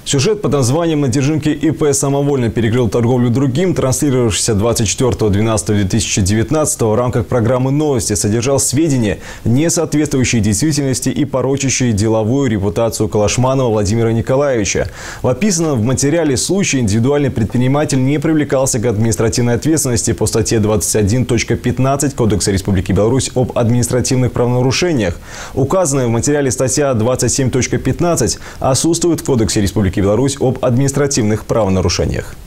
Сюжет под названием «На держинке ИП самовольно перекрыл торговлю другим», транслировавшийся 24.12.2019 в рамках программы «Новости», содержал сведения, не соответствующие действительности и порочащие деловую репутацию Калашманова Владимира Николаевича. В описанном в материале случае индивидуальный предприниматель не привлекался к административной ответственности по статье 21.15 Кодекса Республики Беларусь об административных правонарушениях. Указанная в материале статья 27.15 отсутствует в Кодексе Республики Беларусь об административных правонарушениях.